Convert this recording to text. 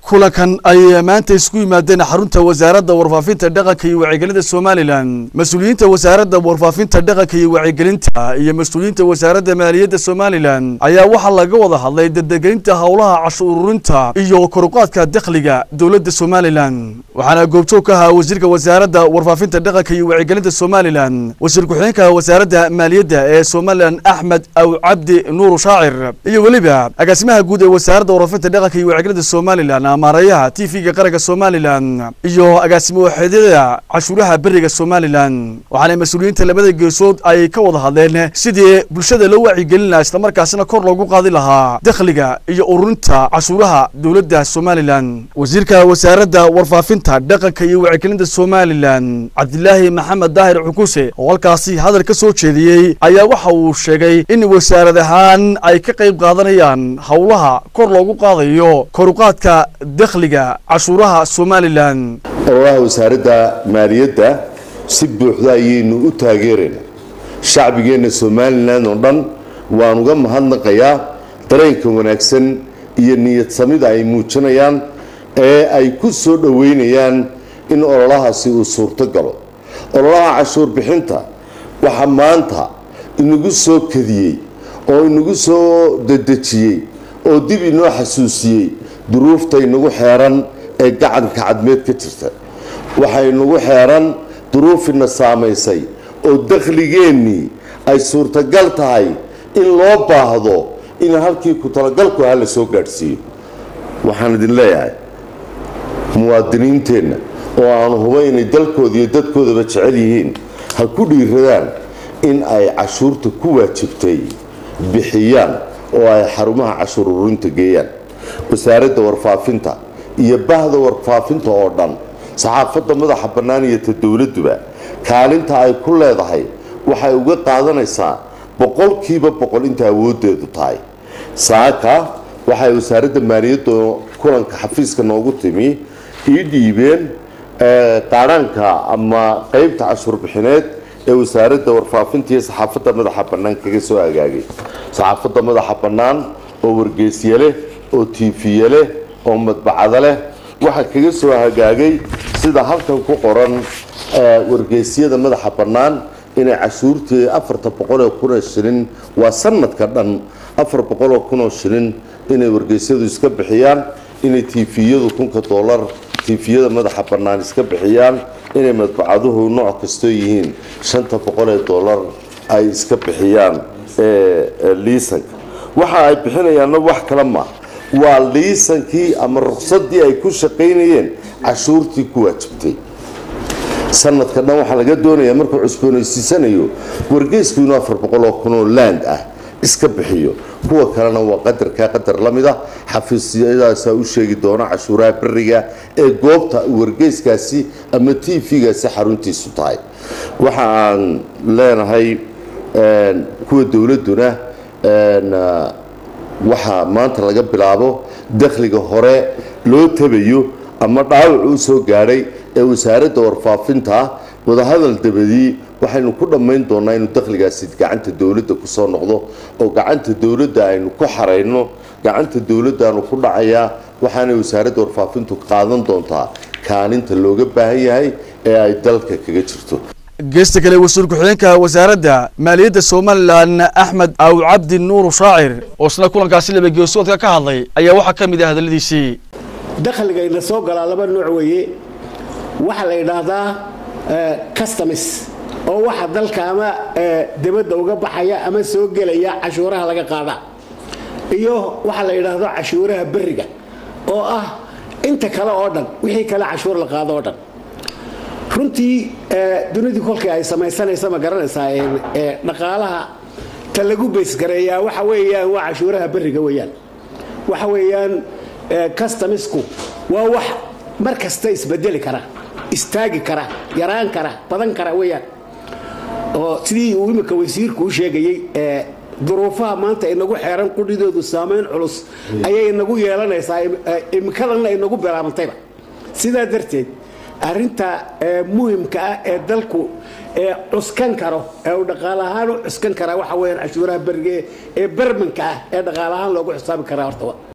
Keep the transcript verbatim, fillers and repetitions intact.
kulankan ay maanta isku yimaadeen xarunta wasaaradda warfaafinta dhaqanka iyo wacyigelinta Soomaaliland mas'uuliyiinta wasaaradda warfaafinta dhaqanka iyo wacyigelinta iyo mas'uuliyiinta wasaaradda maaliyadda Soomaaliland ayaa waxa laga wada hadlay dadgelinta hawlaha cashuur ururinta iyo kor u qaadka dakhliga dawladda Soomaaliland waxaana goobjoog ka ahaa wasiirka wasaaradda warfaafinta dhaqanka iyo wacyigelinta Soomaaliland wasiir ku-xigeenka wasaaradda maaliyadda ee Soomaaliland Axmed Aw Cabdi Nuur Shaacir iyo waliba agaasimaha guud ee wasaaradda warfaafinta dhaqanka iyo wacyigelinta Soomaaliland maarayaha T V-ga qaranka Soomaaliland iyo agaasimo waxeedada cashuuraha bariga Soomaaliland waxaana mas'uuliyiinta labada geesood ay ka wada hadleen sidii bulshada loo wacyigelin lahaa isla markaasna kor loogu qaadi lahaa dakhliga iyo ururinta cashuuraha dawladda Soomaaliland wasiirka wasaaradda warfaafinta dhaqanka iyo wacyigelinta Soomaaliland Cabdilaahi Maxamed Daahir Cukuse oo halkaasi hadal ka soo jeediyay ayaa waxa uu sheegay in wasaaradahan ay ka qayb qaadanayaan hawlaha kor loogu qaadayo kor u qaadka dakhliga cashuuraha Soomaaliland oo wasaaradda maaliyadda si buuxda ayaynu u taageerayna shacbigeena Soomaaliland oo dhan waan uga mahadnaqayaa dareenka wanaagsan iyo niyad samida ay muujinayaan ee ay ku soo dhaweynayaan in ololahaasi uu suurto galo ololaha cashuur bixinta waxa maanta inagu soo kadiyay oo inagu soo dadajiyay oo dib inoo xasuusiyay duruufta inagu xeeran ee gacanka cadmeed ka jirta waxay inagu xeeran duruufina saameysay oo dakhligeennii ay suurtagal tahay in loo baahdo in halkii ku talagalku ah la soo gaadhsiiyo waxaan idin leeyahay muwaadiniinteenna oo aan hubo inay dalkooda iyo dadkoodaba jecel yihiin ha ku dhiiradaan in ay cashuurta ku waajibtay bixiyaan oo ay xarumaha cashuur ururinta geeyaan wasaaradda warfaafinta iyo bahda warfaafinta oo dhan saxaafadda madaxa bannaan iyo ta dawladduba kaalinta ay ku leedahay waxay uga qaadanaysaa boqolkiiba boqol inta awoodeedu tahay saaka waxay wasaaradda maaliyadda kulanka xafiiska noogu timi ii dhiibeen qaaraanka ama qaybta cashuur bixineed ee wasaaradda warfaafinta iyo saxaafadda madaxa bannaan kaga soo agaagay saxaafadda madaxa bannaan oo wargeysyo leh oo T V leh oo madbacada leh waxa kaga soo hagaagay sida halkan ku qoran wargeysyada madaxa bannaan inay cashuurtii afar boqol oo kun oo shilin waa sanadka dhan afar boqol oo kun oo shilin inay wargeysyadu iska bixiyaan inay T V-yadu kun dollar T V-yada madaxa bannaan iska bixiyaan inay madbacaduhu nooc kasto yihiin shan boqol oo dollar ay iska bixiyaan ee liisanka waxa ay bixinayaan wax kala ma waa liisankii ama ruqsaddii ay ku shaqaynayeen cashuurtii ku waajibtay sanadka dhan waxa laga doonayaa markuu cusboonaysiisanayo wargeysku inuu afar boqol oo kun oo land ah iska bixiyo kuwa kalena waa qadarka qadar la mid ah xafiisyadaas u sheegi doona cashuuraha bariga ee goobta wargeyskaasi ama T V-gaasi xaruntiisu tahay waxa aan leenahay kuwa dawladuna waxa maanta laga bilaabo dakhliga hore loo tabayo ama dhaawac uu soo gaaray ee wasaaradda warfaafinta wada hadal dabadii waxaynu ku dhameyn doonaa inuu dakhligaasi gacanta dawladda ku soo noqdo oo gacanta dawladda aynu ku xareyno gacanta dawladda aanu ku dhacayaa waxaana wasaaradda warfaafintu qaadan doontaa kaalinta looga baahan yahay ee ay dalka kaga jirto geesta kale wasiir ku-xigeenka wasaaradda maaliyadda Soomaaliland Axmed Aw Cabdi Nuur Shaacir oo isna kulankaasi laba geesoodka ka hadlay ayaa waxa kamid ah hadaladiisii dakhliga ina soo galaa laba nooc weeye waxa la yiraahdaa customs oo waxa dalka ama dibadda uga baxaya ama soo galaya cashuuraha laga qaada iyo waxa la yiraahdo cashuuraha bariga oo ah inta kale oo dhan wixii kale cashuur la qaado oo dhan runtii dunida kolkii ay samaysanaysa ma garanaysaa ee dhaqaalaha ta lagu beys gareeyaa waxa weeyaan waa cashuuraha bariga weeyaan waxa weeyaan customsku waa wax mar kasta isbedeli kara istaagi kara yaraan kara badan kara weeyaan oo sidii uu imika wasiirku u sheegayay ee duruufaha maanta inagu xeeran qudhidoodu saameyn culus ayay inagu yeelanaysaa imikadan inagu bilaabantayba sidaa darteed arinta muhiimka ah ee dalku ee cuskan karo ee dhaqaalahaan u cuskan kara waxa weeyaan cashuuraha bariga ee barmanka ah ee dhaqaalahaan loogu xisaabi kara horta